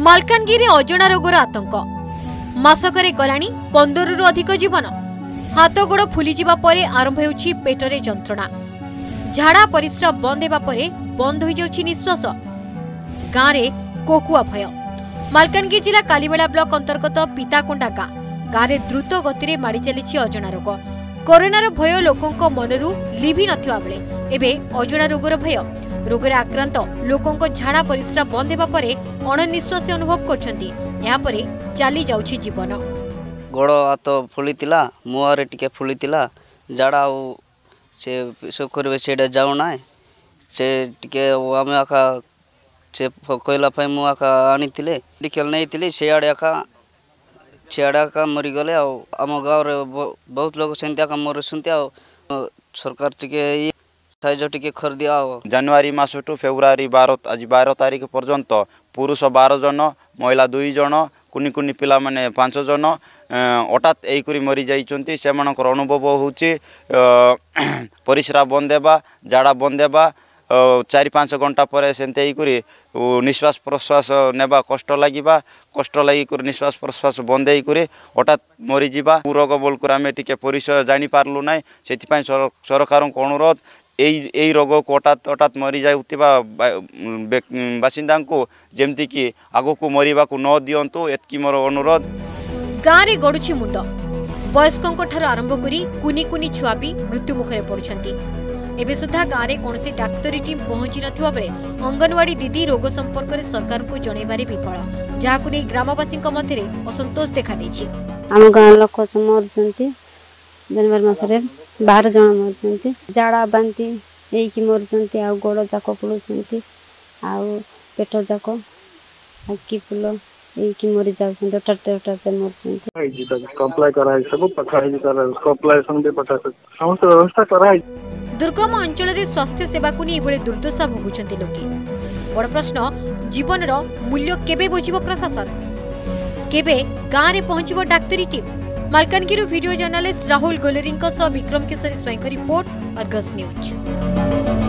मालकानगिरी अजणा रोगर आतंक मासकरे गलाणी 15 रु अधिक जीवन हाथ गोड़ फुली जिबा परे आरंभ होउछि पेटरे जंत्रणा झाड़ा परिश्रा बंद हेबा परे बंद होई जाउछि निश्वास गाँ रे कोकुआ भय। मालकानगिरी जिला कालीबेला ब्लॉक अंतर्गत पिताकोंडा गाँ रे द्रुत गति रे माड़ी चलीछि अजणा रोग। कोरोनार भय लोकंक मनरु लिभि नथिबा बेले एबे अजणा रोगर भय रोगरे आक्रांत लोकंक झाड़ा परिश्रा बंद हेबा परे अणनिश्वासी अनुभव करछंती। या परे चाली जाउछि जीवन। गोड़ हाथ फुलीला मुहरे टिके फुलीला झाड़ा से सब करेंगे से जाऊना से टिके आम आका से कहला मुझे आका आनी मेडिकल नहीं सियाड़े आका मरीगले आम गाँव बहुत लोग सेमती आका मरुंट सरकार टिके साइज टिके कर दिया। जनवरी मास टू फेब्रुआरी 12 आज 12 तारीख पर्यंत पुरुष 12 जन महिला 2 जन कुनी कुनी पिला माने 5 जन हठात यही मरी जाइछन्ति। से अनुभव होउछि परिश्रा बंद हेबा झाड़ा बंद हेबा 4-5 घंटा पर सेमती निश्वास प्रश्वास नेबा कष्ट लगी निश्वास प्रश्वास बंद हठात मरी जावा रोग बोलकर आम टे परिचय जानी पार्लु ना से सरकार को अनुरोध यही रोग को हठात मरी जाउतिबा बासिंदा को जेमती कि आगो को मरिबा को न दियंतु एतकी मोर अनुरोध। गाँ रे गड़ुछि मुंड वयस्कों ठार आरंभ करी कुनी कुनी छुआ भी मृत्यु मुखरे पड़ुछंती। एबे सुधा गाँ रे कोनसी डाक्तरी टीम पहुंची नथिबा बेले अंगनवाड़ी दीदी रोग संपर्क में सरकार को जणैबारे विफल जहाकु नै ग्रामवासी मध्य असंतोष देखा देछि। आम गाँ लोक मरुछंती जनवरी मासरे 12 जन मरुछंती झाड़ा बांती एकी मरुछंती आ गोड़ जाक फुलुछंती आ पेट जाक आखि फुल एकी मरी जाउछंती टटे मरुछंती। कंप्लाई कराई सब पठाई कर कंप्लायसन भी पठा समस्त व्यवस्था कराई। दुर्गम अंचल रे स्वास्थ्य सेवा को नहीं बड़े दुर्दशा भोगुछंती लोके। बड़ प्रश्न जीवन रो मूल्य केबे बुझिबो प्रशासन केबे गाँ रे पहुंचिबो डाक्तरी team. Malkangiri video journalist Rahul Goleri Vikram Kesari स्वयं रिपोर्ट अर्गस न्यूज।